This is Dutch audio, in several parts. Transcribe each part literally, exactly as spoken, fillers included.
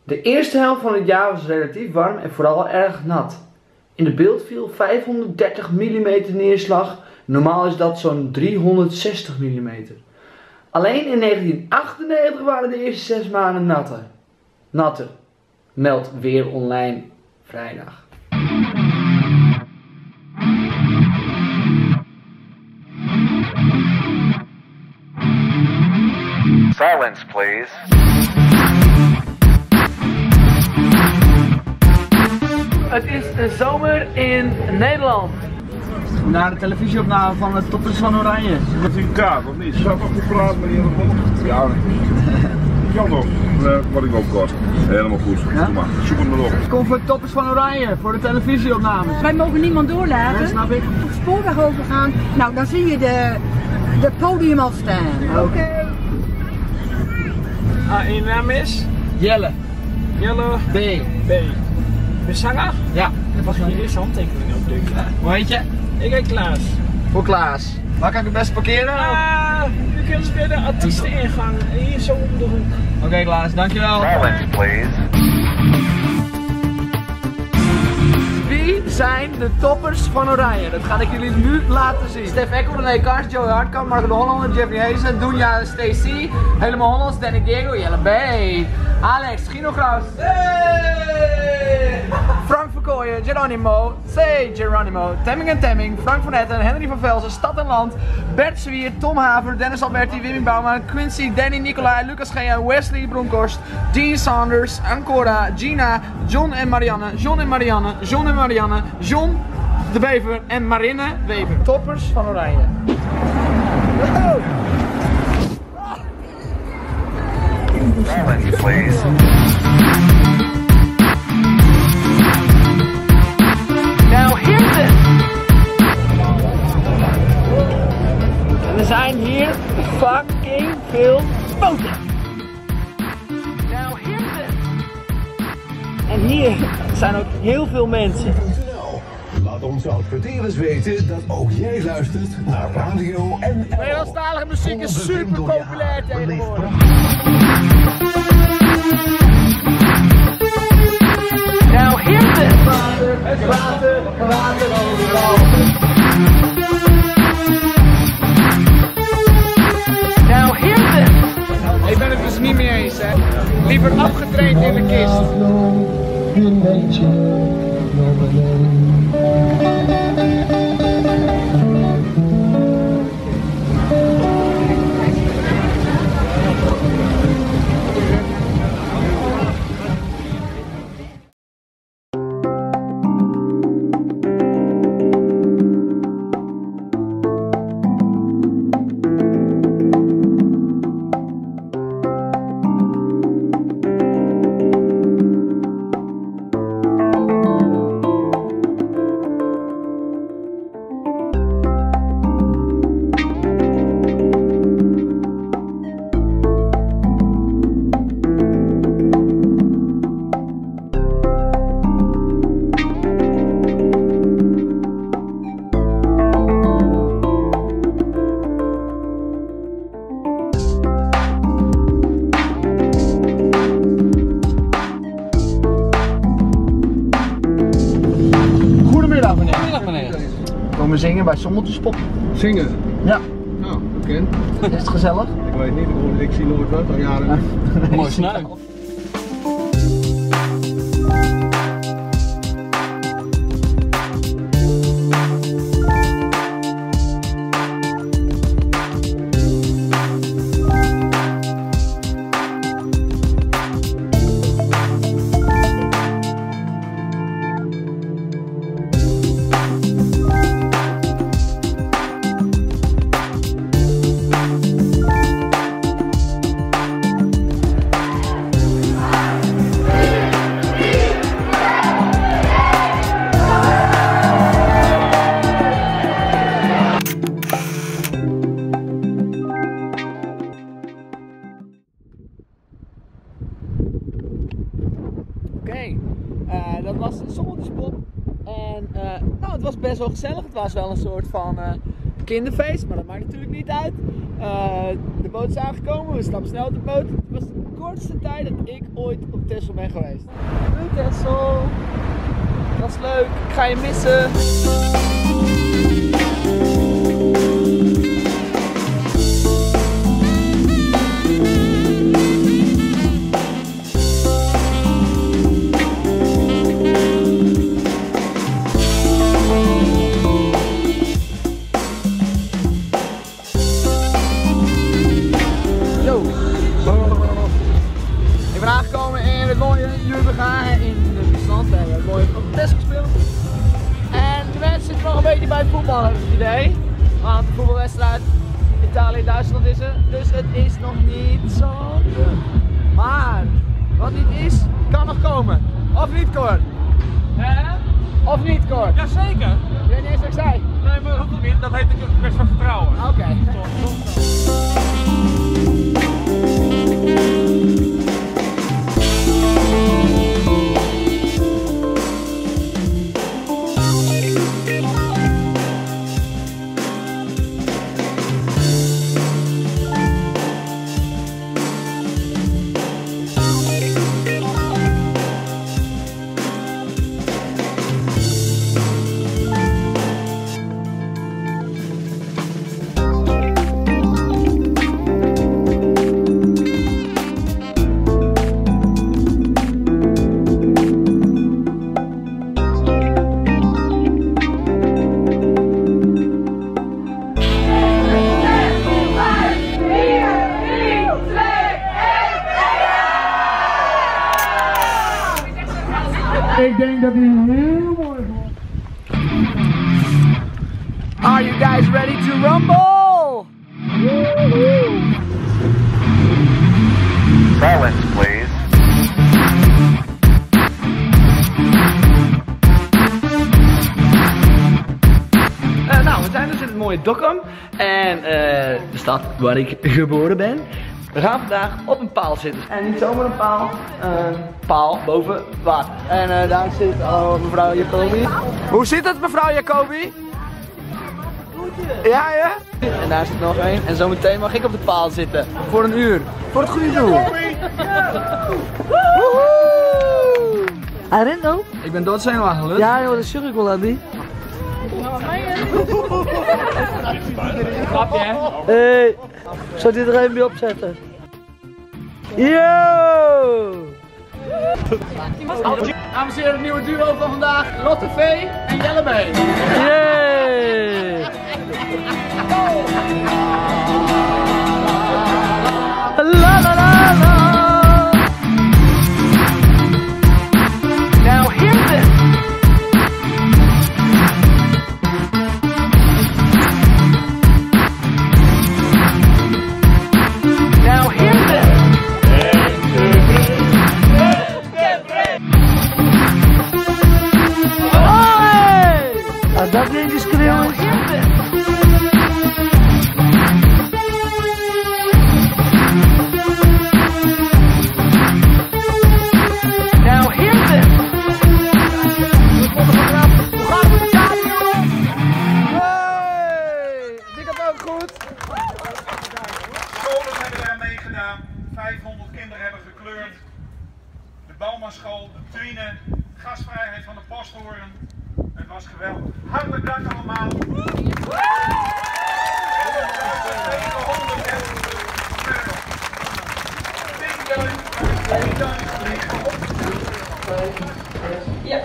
De eerste helft van het jaar was relatief warm en vooral erg nat. In de beeld viel vijfhonderddertig millimeter neerslag, normaal is dat zo'n driehonderdzestig millimeter. Alleen in negentien achtennegentig waren de eerste zes maanden natter. Natter, meldt Weer Online vrijdag. Silence, please. Het is de zomer in Nederland. Naar de televisieopname van de Toppers van Oranje. Met een kaart, of niet? Zou toch goed praten met die hele mond? Ja, ja toch? Uh, wat ik ook kost. Helemaal goed. Ja? Kom maar, zoek het maar op. Ik kom voor de Toppers van Oranje, voor de televisieopnames. Wij mogen niemand doorlaten. Dat snap ik. Op spoorweg overgaan. Nou, dan zie je de, de podium al staan. Oké. Okay. Ah, en je naam is? Jelle. Jelle. B. B. Ben je zanger? Ja. Dat was je eerste handtekening ook, denk ik. Hoe heet je? Ik heet Klaas. Voor Klaas. Waar kan ik het best parkeren? Ah, je kunt weer de artiesteningang. Hier zo om de hoek. Oké okay, Klaas, dankjewel. Silence, please. Wie zijn de Toppers van Oranje? Dat ga ik jullie nu laten zien. Stef Eckel, René Kars, Joey Hartkamp, Marco de Hollander, Jeffrey Hazen, Dunja Stacy, Helemaal Hollands, Danny Diego, Jelle B, Alex, Gino Graus, hey! Frank Verkooyen, Geronimo, C. Geronimo, Temming en Temming, Frank van Etten, Henry van Velzen, Stad en Land, Bert Zwier, Tom Haver, Dennis Alberti, Wimmy Bouwman, Quincy, Danny Nicolai, Lucas Gea, Wesley Bronkhorst, Dean Saunders, Ancora, Gina, John en Marianne, John en Marianne, John en Marianne, John de Bever en Marinne Weber. Toppers van Oranje. Wow. Silence, please. Now hear this. En er zijn hier fucking veel boten. Now hear this. En hier zijn ook heel veel mensen. Laat onze adverteerders weten dat ook jij luistert naar radio en Nederlandstalige muziek is super populair tegenwoordig. Now hear this. Water, water, water overal. Now hear this. Ik ben het dus niet mee eens, hè. Liever afgetraind in de kist. Komen zingen bij Sommeltjespop. Zingen? Ja. Nou, bekend. Is het gezellig? Ik weet niet, ik zie nooit wat, al jaren. Mooi snel. Oké, uh, dat was Sommeltjespop. En uh, nou, het was best wel gezellig. Het was wel een soort van uh, kinderfeest, maar dat maakt natuurlijk niet uit. Uh, de boot is aangekomen, we stappen snel op de boot. Het was kort, oudste tijd dat ik ooit op Texel ben geweest. Doei Texel. Dat is leuk. Ik ga je missen. Ik ben aangekomen in het mooie Jurbegaan in de Friesland. We hebben mooi op de test gespeeld. En de mensen zitten nog een beetje bij het voetbal, heb ik het idee. Want de voetbalwedstrijd Italië-Duitsland is er. Dus het is nog niet zo druk. Maar wat niet is, kan nog komen. Of niet, Cor? Hè? Of niet, Cor? Jazeker. Ik weet niet eens wat ik zei. Nee, maar dat niet. Dat heet een kwestie van vertrouwen. Oké. Okay. Ik denk dat hij heel mooi wordt. Are you guys ready to rumble? Silence, please. Uh, nou, we zijn dus in het mooie Dokkum. En uh, de stad waar ik geboren ben. We gaan vandaag op een paal zitten. En niet zomaar een paal, een paal boven water. En uh, daar zit oh, mevrouw Jacobi. Hoe zit het, mevrouw Jacobi? Ja, ja? En daar zit nog één. En zometeen mag ik op de paal zitten. Voor een uur. Voor het goede doel. I don't know. Ik ben doodzenuwachtig. Ja, joh, dat is ik wel aan die. Grapje, hè? Hey, ik zal dit er even bij opzetten. Yo! Dames en heren, het nieuwe duo van vandaag. Lotte V en Jelle B. Yay! La la la la! Now hear this! Now hear this! Ah, dat ding is schreeuwen. Now hear this! Hoe gaat het met de camera? Hey! Ik had ook goed. Scholen hebben daar meegedaan. vijfhonderd kinderen hebben gekleurd. De Bouwmanschool, de Trine, gastvrijheid van de Posthoorn. Het was geweldig. Hartelijk dank allemaal. Ja.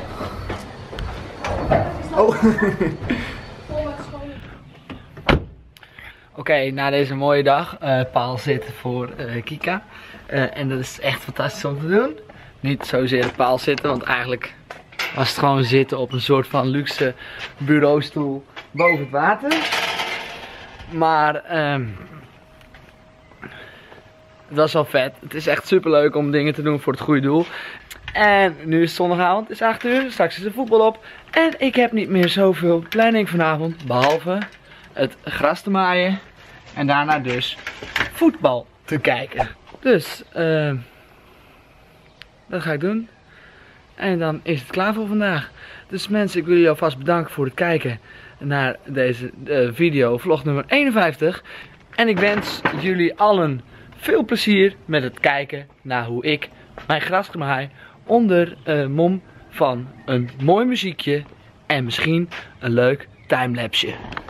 Oh. Oké, okay, na deze mooie dag, uh, paal zitten voor uh, Kika. Uh, en dat is echt fantastisch om te doen. Niet zozeer op paal zitten, want eigenlijk was het gewoon zitten op een soort van luxe bureaustoel boven het water. Maar um, het was wel vet. Het is echt super leuk om dingen te doen voor het goede doel. En nu is het zondagavond, het is acht uur, straks is er voetbal op. En ik heb niet meer zoveel planning vanavond, behalve het gras te maaien. En daarna dus voetbal te kijken. Dus, uh, dat ga ik doen. En dan is het klaar voor vandaag. Dus mensen, ik wil jullie alvast bedanken voor het kijken naar deze uh, video, vlog nummer eenenvijftig. En ik wens jullie allen veel plezier met het kijken naar hoe ik mijn grasgras haai onder uh, mom van een mooi muziekje en misschien een leuk timelapse.